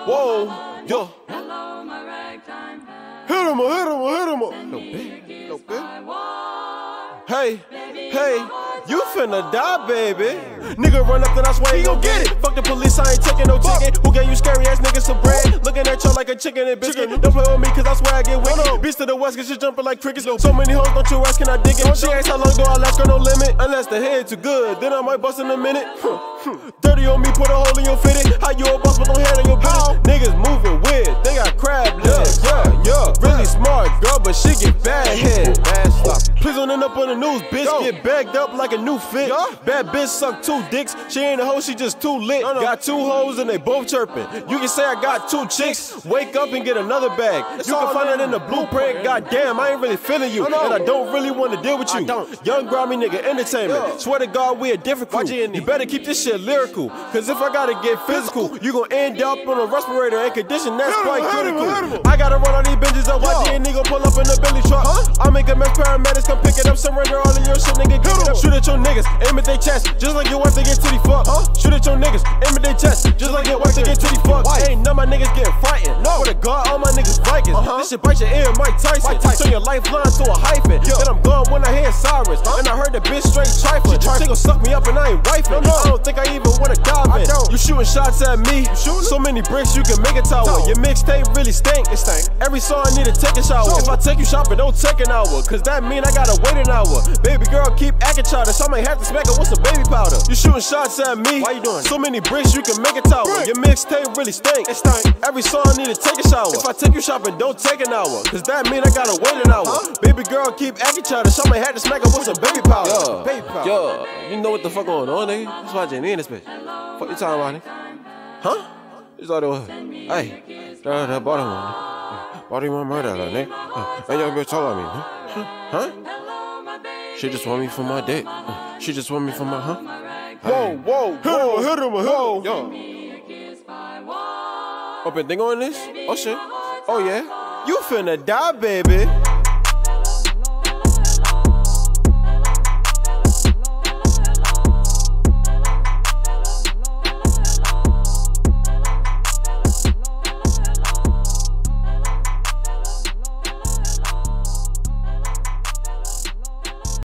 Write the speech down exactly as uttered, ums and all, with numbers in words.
Whoa, yo. Hit him, hit him, hit him. No bit, no bit. Hey, hey, you finna die, baby. Nigga run up, then I swear he gon' get it. Fuck the police, I ain't taking no ticket. Who gave you scary ass niggas some bread? Looking at you like a chicken and biscuit. Don't play with me, cause I swear I get wicked. Beast to the west, cause you jumping like crickets. So many hoes, don't you ask, can I dig it? She asks how long do I last, got no limit. Unless the head too good, then I might bust in a minute. Dirty on me, put a hole in your fitted. How you a boss with no head on your business? Niggas moving weird, they got crab legs. Yeah, yeah, really smart girl, but she get bad head. Please don't end up on the news, bitch. Get bagged up like a new fit. Bad bitch suck two dicks. She ain't a hoe, she just too lit. Got two hoes and they both chirping. You can say I got two chicks. Wake up and get another bag. You can find it in the blueprint. Goddamn, I ain't really feeling you, and I don't really want to deal with you. Young grimy nigga entertainment. Swear to God, we a different crew. You better keep this shit lyrical, cause if I gotta get physical, you gon' end up on a respirator and condition that's quite critical. I gotta run all these binges up. Y G and nigga pull up in the Billy truck. I make a mess, paramedics come pick it up. Surrender all of your shit, nigga. Give it up. Shoot at your niggas, aim at their chest, just like your wife to get titty fucked. Huh? Shoot at your niggas, aim at their chest, just like your wife to get titty fucked. Ain't none of my niggas getting frightened. No. For the God, all my niggas Vikings. Uh-huh. This shit bite your ear, Mike Tyson. Mike Tyson. Turn your lifeline to a hyphen. Yo. Then I'm gone when I hear sirens. Huh? And I heard the bitch straight trifling. She gon' suck me up and I ain't wifing. No, no. I don't think I even wanna dive in. You shooting shots at me. So many bricks you can make a tower. Your mixtape really stink. It stank. Every song I need to take a shower. So, if I take you shopping, don't take an hour, cause that mean I gotta wait an hour. Baby girl keep acting childish, I might have to smack her with some baby powder. You shooting shots at me. Why you doing? So many bricks you can make a tower. Your mixtape really stink. It stank. Every song I need to take a shower. If I take you shopping, don't take an hour, cause that mean I gotta wait an hour. Huh? Baby girl keep acting childish, I might have to smack her with some baby powder. Yo, baby powder. Yo, you know what the fuck going on, nigga? That's why Jamie in this bitch. Fuck you talking about, nigga? Huh? You thought it was? Hey, that, that bottom one. Bottom one murder, nigga. Uh, and your bitch told on me, huh? Huh? She just want me for my dick. Uh, she just want me for my, huh? Whoa, whoa, whoa, hit him, hit him, yo. Open thing on this? Oh shit. Oh yeah. You finna die, baby.